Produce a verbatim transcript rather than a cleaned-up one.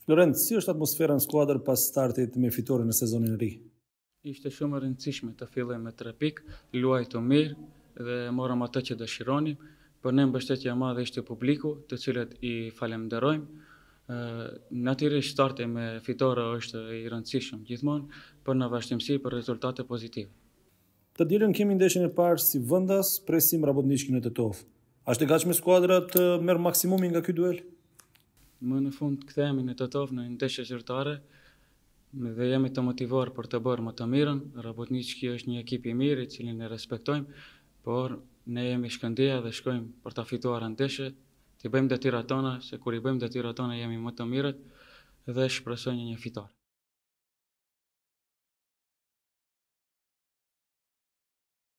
Lorenz, si është atmosfera në skuadër pas startit me fitoren në sezonin e ri? Ishte shumë e rëndësishme të fillojmë me tre pikë, luajtu mirë dhe morëm atë që dëshironim. Për ne mbështetja e madhe ishte publiku, të cilët i falenderojmë. Natyrisht starti me fitore është i rëndësishëm gjithmonë, për në vazhdimsi për rezultate pozitive. Të dielën kemi ndeshjen e parë si vendas, presim Rabotničkin në Tetov. A është e gatshme skuadra të merr maksimumin nga ky duel? Më në fund kthehemi në Tetov në ndeshje zyrtare dhe jemi të motivuar për të bërë më të mirën. Rabotnički është një ekip i mirë i cilin e respektojmë, por ne jemi Shkëndija dhe shkojmë për ta fituar ndeshjet, të bëjmë detyrat tona, se kur i bëjmë detyrat tona jemi më të mirët dhe shpresoj një fitore.